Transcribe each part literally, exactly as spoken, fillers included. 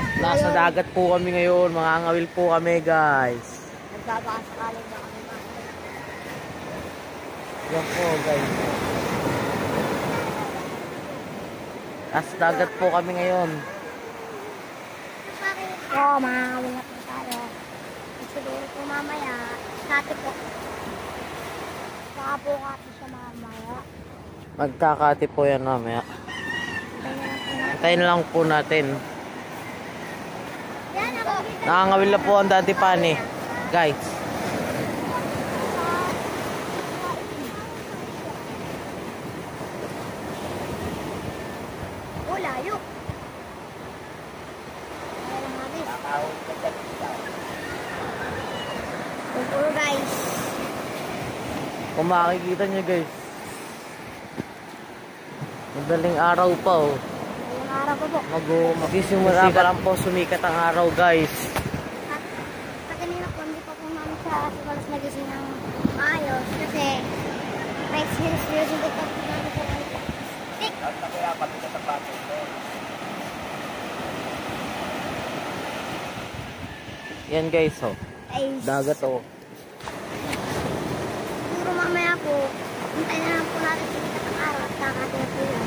Nasa dagat po kami ngayon. Mga ngawil po kami, guys. Nagbabakasakaling na kami. Yan po, guys. Nasa dagat po kami ngayon. Oo, oh, mga ngawil na po tayo. Siguro po mamaya, kati po. Baka po kati siya mamaya. Magkakati po yan mamaya. Antayin lang po natin. Nakangawil na po ang Daddy Pani, guys. Oh, layo. Puro guys. Kung makikita nyo, guys, madaling araw pa, oh. Madaling araw pa po. Mag-umagisimula pa lang po sumikat ang araw, guys. At sa kanina po, hindi pa po namin siya sigalas nagising ng maayos kasi may experience yung dito po namin sa kanila. Stick! At kaya pati sa sapatos ko. Yan, guys, oh. Dagat, oh. Siguro mamaya po, hintayin na lang po natin sumikat ang araw at kakatin po yan.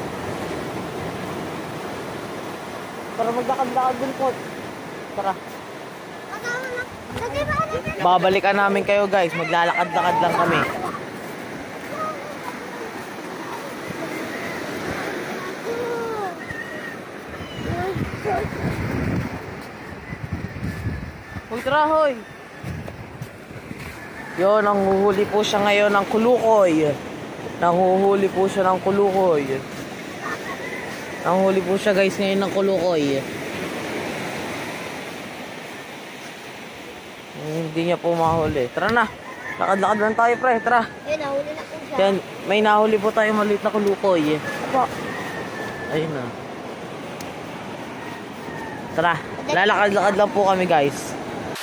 Para maglakad-lakad din po. Tara. Lagay ba ka? Babalikan namin kayo, guys. Maglalakad-lakad lang kami. Uy, tara, hoy. Yun, nanguhuli po siya ngayon ng kulukoy. Nanguhuli po siya ng kulukoy. Nanguhuli po siya, guys, ngayon ng kulukoy. Hindi niya po mahuli. Tara na. Lakad-lakad lang tayo, pre. Tara. Yun, nahuli na po siya. Yan, may nahuli po tayo maliit na kulukoy. Apo. Ayun na. Tara. Lalakad-lakad lang po kami, guys.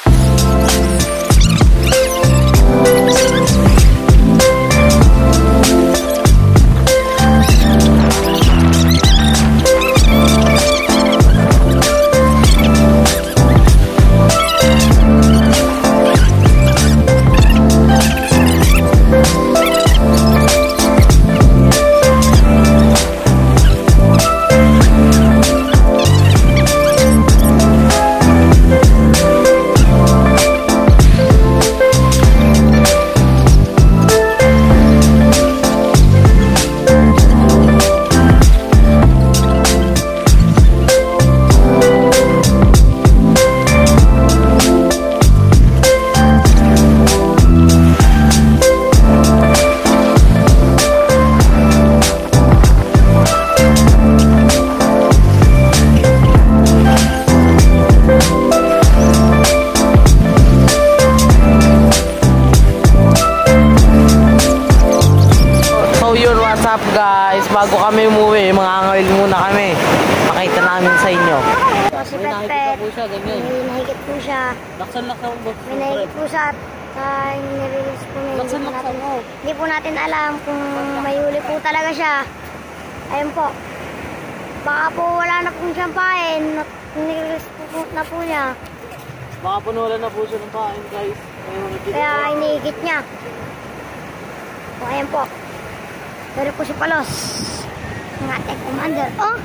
Guys, bago kami umuwi, mga ngawil muna kami. Pakita namin sa inyo. So, si Pet-Pet, po siya, ganyan. may nahigit po siya. Laksan-laksan po. May nahigit po siya at uh, nire-release po niya. Hindi po natin, hindi po natin alam kung may huli po talaga siya. Ayun po. Baka po wala na pong siyang pain. Nire-release po na po niya. Baka punulan na po siya ng pain, guys. Kaya inihigit niya. So, ayun po. Pero po si Palos, ang ating commander. Oh!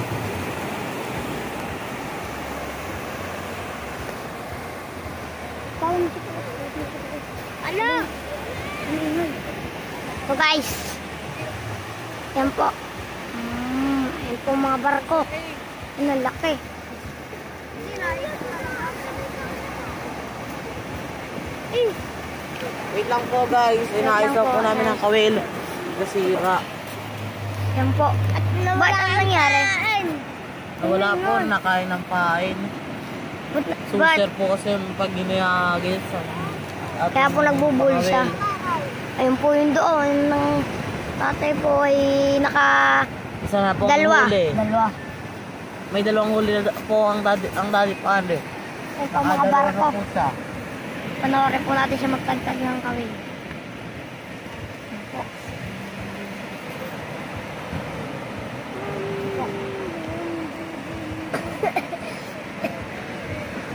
Ano? So guys, yan po. Mm, yan po mga barko. Yan ang laki. Eh. Wait lang po, guys. Inaayos lang po namin ang kawil. Nasira. Yan po. At ba't ang nangyari? Wala po, nakain ng pain. Suser po kasi pag ginayagis. Kaya po nagbubulsa. Ayun po yung doon. Ng tatay po ay naka isa na po dalawa. huli. Dalawa. May dalawang huli po ang daddy, ang daddy Pani. Ayun po mga barko. Panoorin po natin siya magtagtag ng kawil.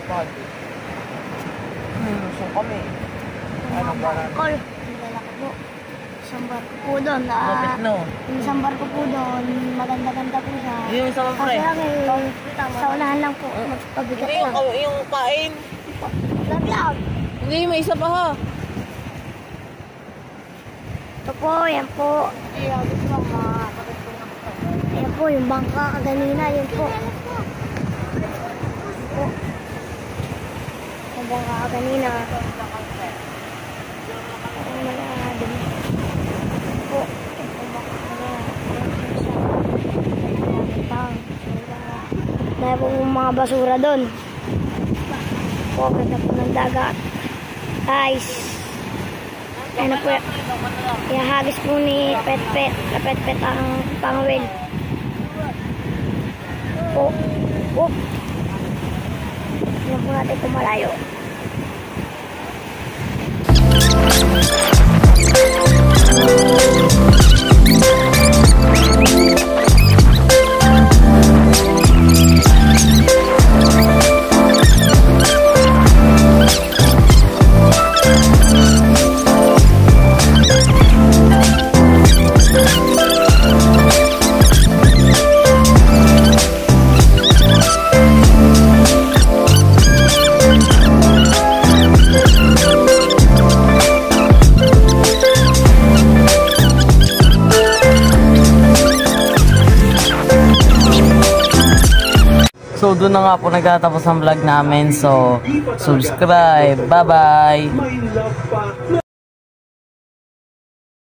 Hmm, so kami. Ano ba na? Call. Lalaki po. Isang barko po doon. Lapit Ah, no. yung isang barko po doon, maganda-ganda po siya. Yung isa mo, pre. Kasi lang eh, sa unahan lang po, magpabigat Hindi yung, lang. yung pain. Love out. Hindi, may isa pa ha. Ito po, yan po. Ayan po, yung bangka kaganina, yun po. Yan po. Yung bangka kaganina. Ang mga dumi. Yan po. Yung bangka kaganina. Dahil po yung mga basura doon. Po, ganda po ng dagat. Guys. Ano po, ihahagis po ni Pet Pet, na Pet Pet ang pangawin. Po, po. Tignan po natin kung malayo. So, doon na nga po nagtatapos ang vlog namin. So, subscribe. Bye-bye!